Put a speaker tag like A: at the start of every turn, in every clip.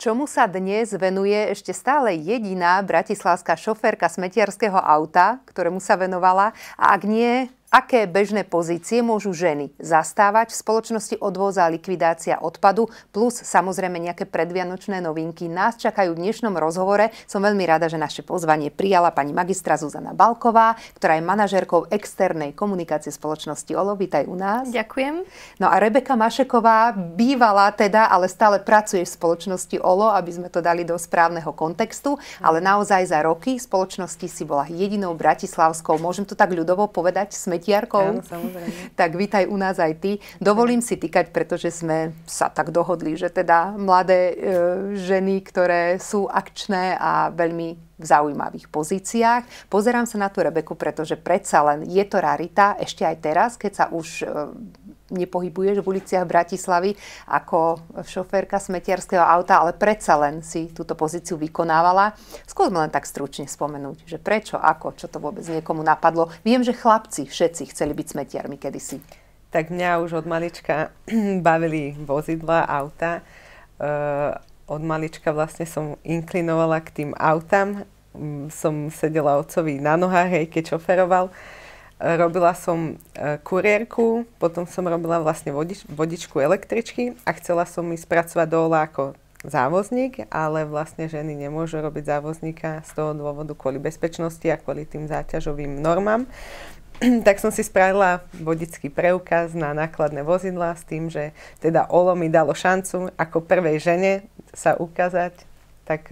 A: Čomu sa dnes venuje ešte stále jediná bratislavská šoférka smetiarskeho auta, ktorému sa venovala? A ak nie, aké bežné pozície môžu ženy zastávať v spoločnosti Odvoz a likvidácia odpadu, plus samozrejme nejaké predvianočné novinky nás čakajú v dnešnom rozhovore. Som veľmi rada, že naše pozvanie prijala pani magistra Zuzana Balková, ktorá je manažérkou externej komunikácie spoločnosti OLO. Vítaj u nás.
B: Ďakujem.
A: No a Rebeka Mašeková bývala teda, ale stále pracuje v spoločnosti OLO, aby sme to dali do správneho kontextu, ale naozaj za roky spoločnosti si bola jedinou bratislavskou, môžem to tak ľudovo povedať, smetiarkou.
B: Áno, samozrejme.
A: Tak vítaj u nás aj ty. Dovolím si tykať, pretože sme sa tak dohodli, že teda mladé ženy, ktoré sú akčné a veľmi v zaujímavých pozíciách. Pozerám sa na tú Rebeku, pretože predsa len je to rarita, ešte aj teraz, keď sa už nepohybuješ v uliciach Bratislavy ako šoférka smetiarskeho auta, ale predsa len si túto pozíciu vykonávala. Skúsme len tak stručne spomenúť, že prečo, ako, čo to vôbec niekomu napadlo. Viem, že chlapci všetci chceli byť smetiarmi kedysi.
C: Tak mňa už od malička bavili vozidla, auta. Od malička vlastne som inklinovala k tým autám. Som sedela otcovi na nohách, hej, keď šoferoval. Robila som kuriérku, potom som robila vlastne vodičku električky a chcela som ísť pracovať do OLA ako závozník, ale vlastne ženy nemôžu robiť závozníka z toho dôvodu kvôli bezpečnosti a kvôli tým záťažovým normám. Tak som si spravila vodický preukaz na nákladné vozidlá s tým, že teda OLO mi dalo šancu ako prvej žene sa ukázať, tak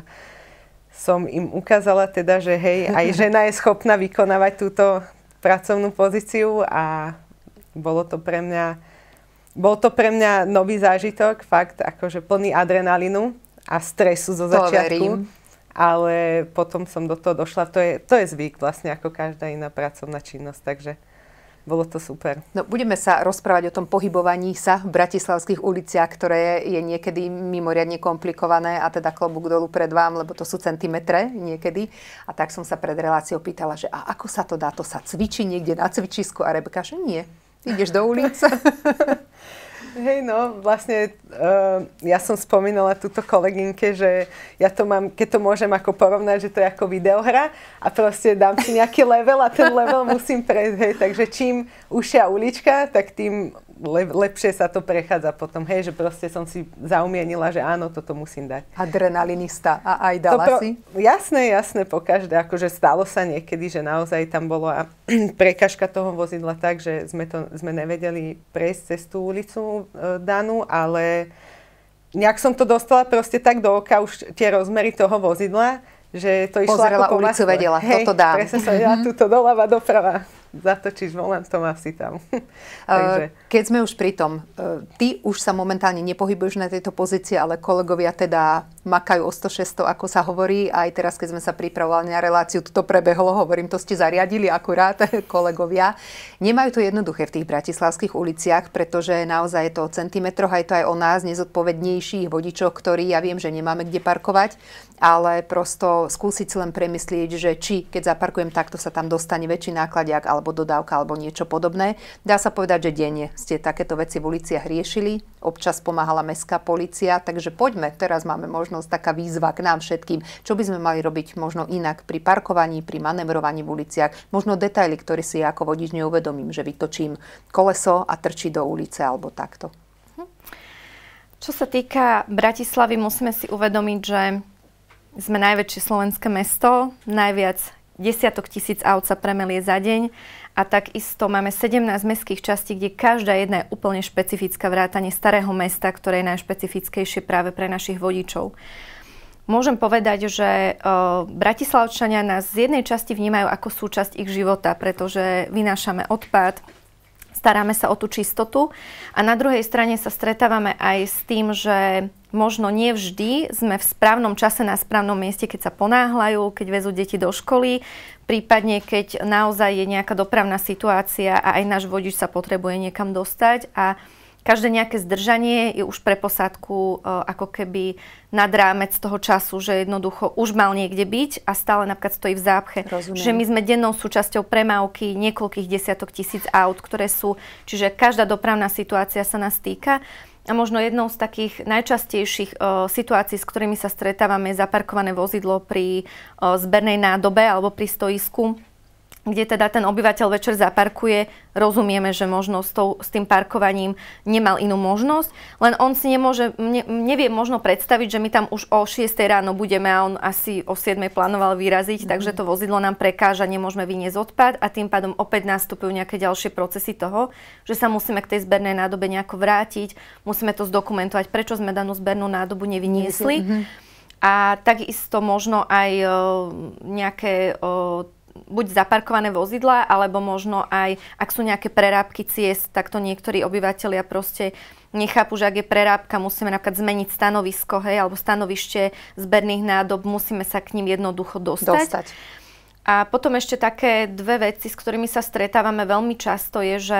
C: som im ukázala teda, že hej, aj žena je schopná vykonávať túto pracovnú pozíciu a bol to pre mňa nový zážitok, fakt akože plný adrenalínu a stresu zo začiatku. Ale potom som do toho došla. To je zvyk vlastne ako každá iná pracovná činnosť, takže bolo to super.
A: No, budeme sa rozprávať o tom pohybovaní sa v bratislavských uliciach, ktoré je niekedy mimoriadne komplikované a teda klobúk dolu pred vám, lebo to sú centimetre niekedy. A tak som sa pred reláciou pýtala, že a ako sa to dá? To sa cvičí niekde na cvičisku? A Rebeka, že nie. Ideš do ulice.
C: Hej, no, vlastne ja som spomínala túto kolegynke, že ja to mám, keď to môžem ako porovnať, že to je ako videohra a proste dám si nejaký level a ten level musím prejsť, hej, takže čím užšia ulička, tak tým lepšie sa to prechádza potom, hej, že proste som si zaumienila, že áno, toto musím dať.
A: Adrenalinista a aj dala si?
C: Jasné, pokaždé, akože stalo sa niekedy, že naozaj tam bola prekažka toho vozidla tak, že sme nevedeli prejsť cez tú ulicu danú, ale nejak som to dostala proste tak do oka už tie rozmery toho vozidla, že to išlo
A: pozerala
C: ako
A: ulicu, vedela, toto dám.
C: Presne som vedela, tuto doľava, doprava. Zatočíš volantom asi tam. Takže.
A: Keď sme už pri tom, ty už sa momentálne nepohybuješ na tejto pozícii, ale kolegovia teda makajú o 100-600, ako sa hovorí. Aj teraz, keď sme sa pripravovali na reláciu, toto prebehlo, hovorím, to ste zariadili akurát, kolegovia. Nemajú to jednoduché v tých bratislavských uliciach, pretože naozaj je to o centimetroch, aj to aj o nás, nezodpovednejších vodičoch, ktorí, ja viem, že nemáme kde parkovať, ale prosto skúsiť si len premyslieť, že či keď zaparkujem takto, sa tam dostane väčší nákladiak alebo dodávka alebo niečo podobné. Dá sa povedať, že denne ste takéto veci v uliciach riešili, občas pomáhala mestská polícia, takže poďme, teraz máme možnosť, taká výzva k nám všetkým, čo by sme mali robiť možno inak pri parkovaní, pri manévrovaní v uliciach, možno detaily, ktoré si ja ako vodič neuvedomím, že vytočím koleso a trčí do ulice alebo takto.
B: Čo sa týka Bratislavy, musíme si uvedomiť, že sme najväčšie slovenské mesto, najviac desiatok tisíc aut sa premelie za deň a takisto máme 17 mestských častí, kde každá jedna je úplne špecifická, vrátane Starého mesta, ktoré je najšpecifickejšie práve pre našich vodičov. Môžem povedať, že Bratislavčania nás z jednej časti vnímajú ako súčasť ich života, pretože vynášame odpad, staráme sa o tú čistotu a na druhej strane sa stretávame aj s tým, že možno nie vždy sme v správnom čase na správnom mieste, keď sa ponáhľajú, keď vezú deti do školy, prípadne keď naozaj je nejaká dopravná situácia a aj náš vodič sa potrebuje niekam dostať a každé nejaké zdržanie je už pre posádku ako keby nad rámec toho času, že jednoducho už mal niekde byť a stále napríklad stojí v zápche.
A: Rozumiem.
B: Že my sme dennou súčasťou premávky niekoľkých desiatok tisíc aut, ktoré sú, čiže každá dopravná situácia sa nás týka. A možno jednou z takých najčastejších situácií, s ktorými sa stretávame, je zaparkované vozidlo pri zbernej nádobe alebo pri stoisku, kde teda ten obyvateľ večer zaparkuje. Rozumieme, že možno s tým parkovaním nemal inú možnosť, len on si nevie možno predstaviť, že my tam už o 6 ráno budeme a on asi o 7 plánoval vyraziť, takže to vozidlo nám prekáža, nemôžeme vyniesť odpad a tým pádom opäť nastupujú nejaké ďalšie procesy toho, že sa musíme k tej zbernej nádobe nejako vrátiť, musíme to zdokumentovať, prečo sme danú zbernú nádobu nevyniesli. A takisto možno aj nejaké buď zaparkované vozidlá, alebo možno aj, ak sú nejaké prerábky ciest, tak to niektorí obyvatelia proste nechápu, že ak je prerábka, musíme napríklad zmeniť stanovisko, alebo stanovište zberných nádob, musíme sa k ním jednoducho dostať. A potom ešte také dve veci, s ktorými sa stretávame veľmi často, je, že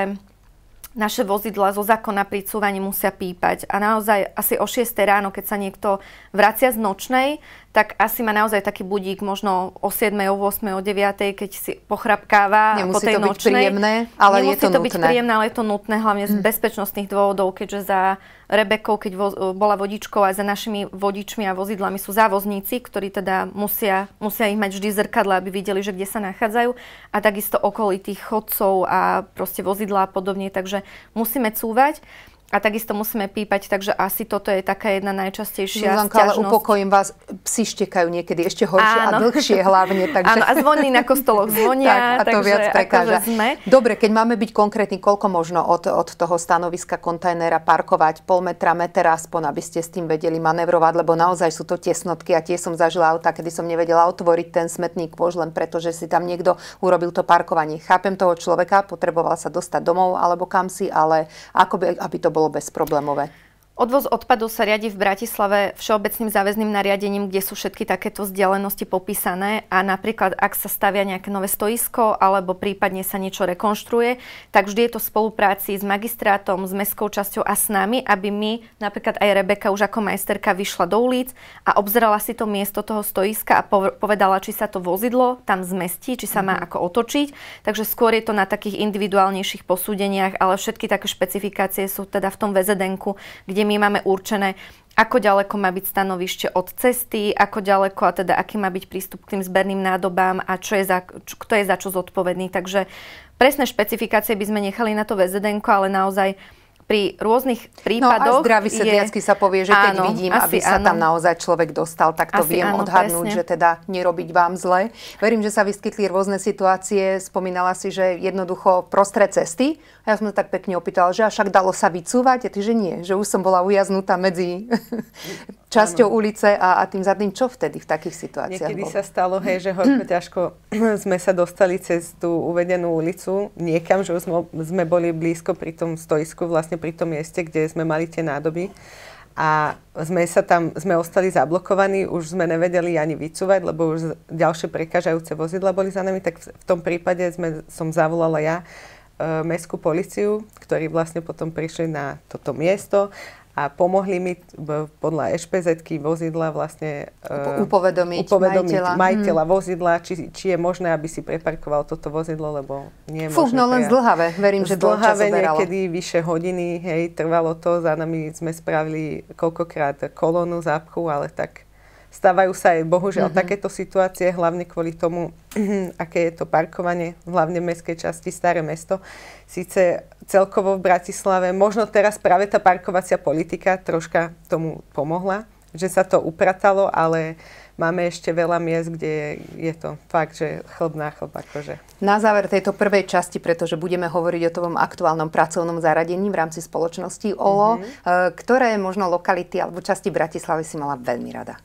B: naše vozidlá zo zákona pri cúvaní musia pípať. A naozaj asi o 6 ráno, keď sa niekto vracia z nočnej, tak asi má naozaj taký budík možno o 7, o 8, o 9, keď si pochrapkáva po tej nočnej. Nemusí to byť príjemné, ale je to nutné. Nemusí to byť príjemné, ale je to nutné, hlavne z bezpečnostných dôvodov, keďže za Rebekou, keď bola vodičkou, a za našimi vodičmi a vozidlami sú závozníci, ktorí teda musia ich mať vždy zrkadle, aby videli, že kde sa nachádzajú, a takisto okolitých chodcov a proste vozidlá a podobne, takže musíme cúvať. A takisto musíme pípať, takže asi toto je taká jedna najčastejšia sťažnosť.
A: Ale upokojím vás, psi štekajú niekedy ešte horšie a dlhšie hlavne. Takže...
B: Áno, a zvony na kostoloch zvonia,
A: tak, a to
B: takže
A: viac prekáža.
B: Sme.
A: Dobre, keď máme byť konkrétni, koľko možno od toho stanoviska kontajnera parkovať? Pol metra, meter aspoň, aby ste s tým vedeli manevrovať, lebo naozaj sú to tesnotky a tie som zažila auta, kedy som nevedela otvoriť ten smetník vož, len preto, že si tam niekto urobil to parkovanie. Chápem toho človeka, potreboval sa dostať domov alebo kam si, ale aby to bolo bezproblémové.
B: Odvoz odpadov sa riadi v Bratislave všeobecným záväzným nariadením, kde sú všetky takéto vzdialenosti popísané, a napríklad ak sa stavia nejaké nové stoisko alebo prípadne sa niečo rekonštruuje, tak vždy je to v spolupráci s magistrátom, s mestskou časťou a s nami, aby my, napríklad aj Rebeka už ako majsterka, vyšla do ulic a obzerala si to miesto toho stoiska a povedala, či sa to vozidlo tam zmestí, či sa má ako otočiť. Takže skôr je to na takých individuálnejších posúdeniach, ale všetky také špecifikácie sú teda v tom VZN-ku, kde my máme určené, ako ďaleko má byť stanovište od cesty, ako ďaleko a teda aký má byť prístup k tým zberným nádobám a kto je za čo zodpovedný. Takže presné špecifikácie by sme nechali na to VZN-ko, ale naozaj pri rôznych prípadoch...
A: No a zdravý sedliacky sa povie, že keď vidím, aby sa tam naozaj človek dostal, tak to viem odhadnúť, presne. Že teda nerobiť vám zle. Verím, že sa vyskytli rôzne situácie. Spomínala si, že jednoducho prostred cesty. A ja som tak pekne opýtala, že však dalo sa vycúvať? A ty, že nie. Že už som bola ujaznutá medzi časťou ulice a tým zadným. Čo vtedy v takých situáciách?
C: Niekedy sa stalo, že horko ťažko sme sa dostali cez tú uvedenú ulicu niekam, že sme boli blízko pri tom stoisku, vlastne pri tom mieste, kde sme mali tie nádoby. A sme ostali zablokovaní, už sme nevedeli ani vycúvať, lebo už ďalšie prekážajúce vozidla boli za nami, tak v tom prípade som zavolala ja mestskú políciu, ktorí vlastne potom prišli na toto miesto a pomohli mi podľa ešpezetky vozidla vlastne
A: upovedomiť
C: majiteľa vozidla, či je možné, aby si preparkoval toto vozidlo, lebo nie je možné.
A: No len zdĺhavé, verím, že dlho času beralo.
C: Niekedy vyše hodiny, trvalo to, za nami sme spravili koľkokrát kolónu, zápchu, ale tak stávajú sa aj bohužiaľ takéto situácie, hlavne kvôli tomu, aké je to parkovanie, hlavne v mestskej časti Staré mesto. Síce celkovo v Bratislave, možno teraz práve tá parkovacia politika troška tomu pomohla, že sa to upratalo, ale máme ešte veľa miest, kde je to fakt, že chlb na chlb. Akože.
A: Na záver tejto prvej časti, pretože budeme hovoriť o tom aktuálnom pracovnom zaradení v rámci spoločnosti OLO, ktoré možno lokality alebo časti Bratislavy si mala veľmi rada?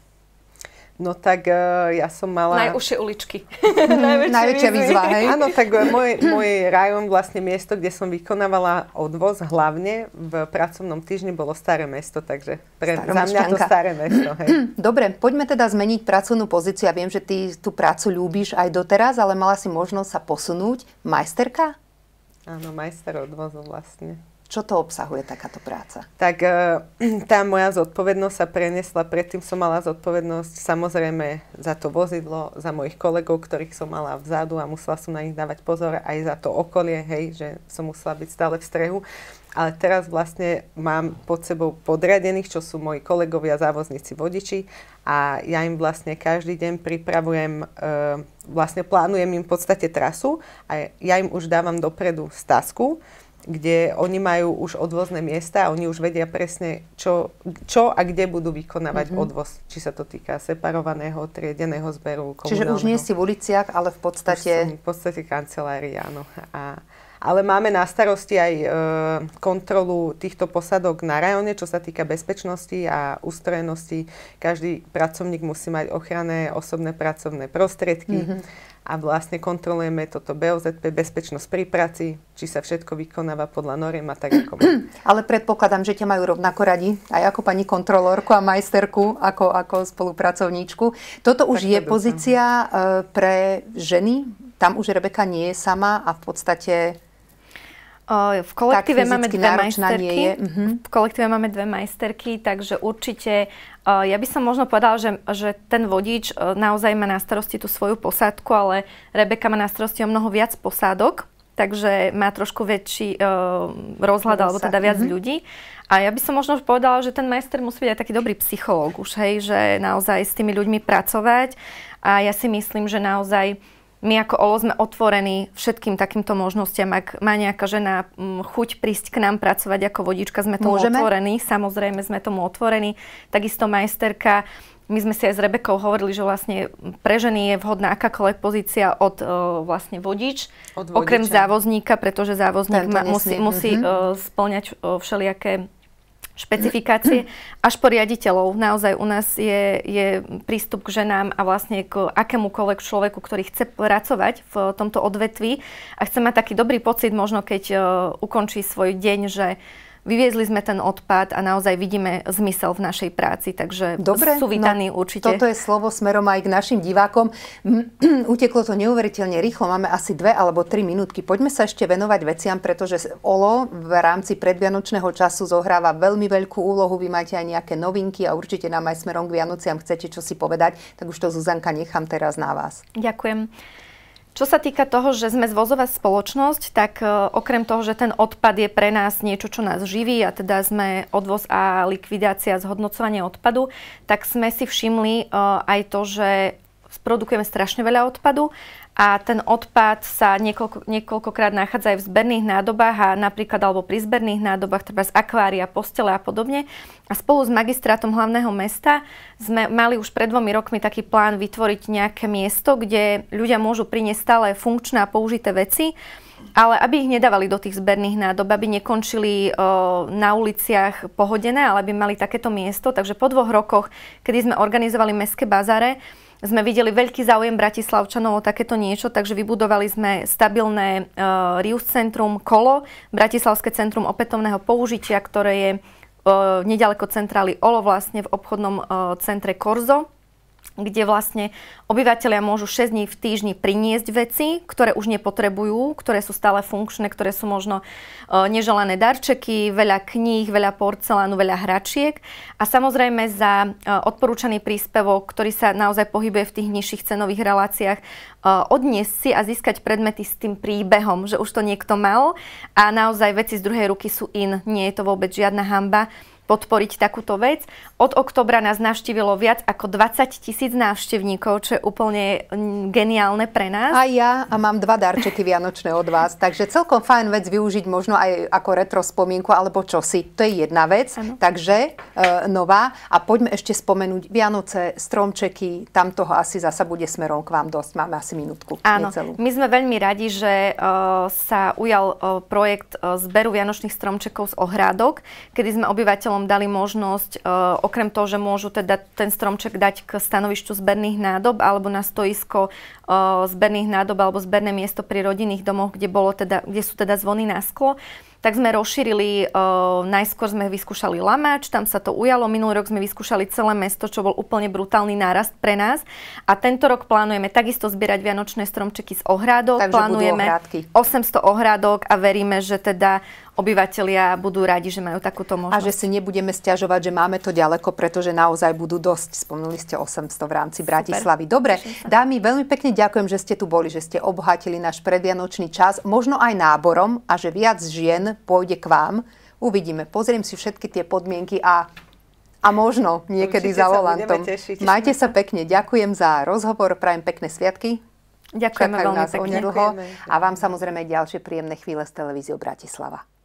C: No tak ja som mala...
B: Najúžšie uličky.
A: Najväčšia výzva, hej?
C: Áno, tak môj rajón, vlastne miesto, kde som vykonávala odvoz, hlavne v pracovnom týždni bolo Staré mesto, takže za mňa to Staré mesto, hej.
A: Dobre, poďme teda zmeniť pracovnú pozíciu. Ja viem, že ty tú prácu ľúbiš aj doteraz, ale mala si možnosť sa posunúť. Majsterka?
C: Áno, majster odvozu vlastne.
A: Čo to obsahuje takáto práca?
C: Tak tá moja zodpovednosť sa preniesla. Predtým som mala zodpovednosť samozrejme za to vozidlo, za mojich kolegov, ktorých som mala vzadu a musela som na nich dávať pozor, aj za to okolie, hej, že som musela byť stále v strehu. Ale teraz vlastne mám pod sebou podriadených, čo sú moji kolegovia, závozníci, vodiči a ja im vlastne každý deň pripravujem, vlastne plánujem im v podstate trasu a ja im už dávam dopredu stasku, kde oni majú už odvozné miesta a oni už vedia presne, čo a kde budú vykonávať odvoz. Či sa to týka separovaného, triedeného zberu, komunálneho.
A: Čiže už nie si v uliciach, ale v podstate...
C: V podstate kancelárii, áno. Ale máme na starosti aj kontrolu týchto posádok na rajone, čo sa týka bezpečnosti a ústrojenosti. Každý pracovník musí mať ochranné osobné pracovné prostriedky a vlastne kontrolujeme toto BOZP, bezpečnosť pri práci, či sa všetko vykonáva podľa noriem a tak ako má.
A: Ale predpokladám, že ťa majú rovnako radi, aj ako pani kontrolórku a majsterku, ako spolupracovníčku. Toto už je pozícia pre ženy? Tam už Rebeka nie je sama a v podstate...
B: V kolektíve máme dve majsterky. V kolektíve máme dve majsterky, takže určite ja by som možno povedala, že ten vodič naozaj má na starosti tú svoju posádku, ale Rebeka má na starosti o mnoho viac posádok, takže má trošku väčší rozhľad, alebo teda viac ľudí. A ja by som možno povedala, že ten majster musí byť aj taký dobrý psychológ už, hej, že naozaj s tými ľuďmi pracovať. A ja si myslím, že naozaj my ako OLO sme otvorení všetkým takýmto možnostiam. Ak má nejaká žena chuť prísť k nám pracovať ako vodička, sme tomu otvorení. Samozrejme sme tomu otvorení. Takisto majsterka. My sme si aj s Rebekou hovorili, že vlastne pre ženy je vhodná akákoľvek pozícia od vlastne vodič. Okrem závozníka, pretože závozník musí spĺňať všelijaké špecifikácie, až po riaditeľov. Naozaj u nás je prístup k ženám a vlastne k akémukoľvek človeku, ktorý chce pracovať v tomto odvetví a chce mať taký dobrý pocit, možno keď ukončí svoj deň, že vyviezli sme ten odpad a naozaj vidíme zmysel v našej práci, takže sú vítaní určite.
A: Toto je slovo smerom aj k našim divákom. Uteklo to neuveriteľne rýchlo, máme asi 2 alebo 3 minútky. Poďme sa ešte venovať veciam, pretože OLO v rámci predvianočného času zohráva veľmi veľkú úlohu. Vy máte aj nejaké novinky a určite nám aj smerom k Vianociam chcete čosi povedať, tak už to Zuzanka nechám teraz na vás.
B: Ďakujem. Čo sa týka toho, že sme zvozová spoločnosť, tak okrem toho, že ten odpad je pre nás niečo, čo nás živí a teda sme odvoz a likvidácia, zhodnocovanie odpadu, tak sme si všimli aj to, že produkujeme strašne veľa odpadu a ten odpad sa niekoľkokrát nachádza aj v zberných nádobách a napríklad alebo pri zberných nádobách, treba z akvária, postele a podobne. A spolu s magistrátom hlavného mesta sme mali už pred 2 rokmi taký plán vytvoriť nejaké miesto, kde ľudia môžu priniesť stále funkčné a použité veci, ale aby ich nedávali do tých zberných nádob, aby nekončili na uliciach pohodené, ale aby mali takéto miesto. Takže po 2 rokoch, kedy sme organizovali mestské bazáre, sme videli veľký záujem Bratislavčanov o takéto niečo, takže vybudovali sme stabilné Rius centrum Kolo, Bratislavské centrum opätovného použitia, ktoré je nedaleko centrály OLO, vlastne v obchodnom centre Korzo, kde vlastne obyvatelia môžu 6 dní v týždni priniesť veci, ktoré už nepotrebujú, ktoré sú stále funkčné, ktoré sú možno neželané darčeky, veľa kníh, veľa porcelánu, veľa hračiek. A samozrejme za odporúčaný príspevok, ktorý sa naozaj pohybuje v tých nižších cenových reláciách, odniesť si a získať predmety s tým príbehom, že už to niekto mal a naozaj veci z druhej ruky sú in. Nie je to vôbec žiadna hanba podporiť takúto vec. Od októbra nás navštívilo viac ako 20 000 návštevníkov, čo je úplne geniálne pre nás.
A: A ja mám 2 darčeky vianočné od vás, takže celkom fajn vec využiť možno aj ako retro spomienku alebo čosi. To je jedna vec, takže nová. A poďme ešte spomenúť Vianoce, stromčeky, tam toho asi zasa bude smerom k vám dosť. Máme asi minútku.
B: Áno,
A: necelú.
B: My sme veľmi radi, že sa ujal projekt zberu vianočných stromčekov z ohrádok, kedy sme obyvateľom dali možnosť, okrem toho, že môžu teda ten stromček dať k stanovišťu zberných nádob alebo na stoisko zberných nádob alebo zberné miesto pri rodinných domoch, kde sú teda zvony na sklo, tak sme rozšírili, najskôr sme vyskúšali Lamač, tam sa to ujalo, minulý rok sme vyskúšali celé mesto, čo bol úplne brutálny nárast pre nás. A tento rok plánujeme takisto zbierať vianočné stromčeky z ohrádok.
A: Takže
B: plánujeme 800 ohrádok a veríme, že teda obyvatelia budú radi, že majú takúto možnosť.
A: A že si nebudeme sťažovať, že máme to ďaleko, pretože naozaj budú dosť. Spomnuli ste 800 v rámci Bratislavy. Dobre, dámy, veľmi pekne ďakujem, že ste tu boli, že ste obohatili náš predvianočný čas, možno aj náborom a že viac žien pôjde k vám. Uvidíme. Pozriem si všetky tie podmienky a možno niekedy za volantom. Majte sa pekne. Ďakujem za rozhovor. Prajem pekné sviatky.
B: Ďakujeme veľmi pekne.
A: A vám samozrejme ďalšie príjemné chvíle s televíziou Bratislava.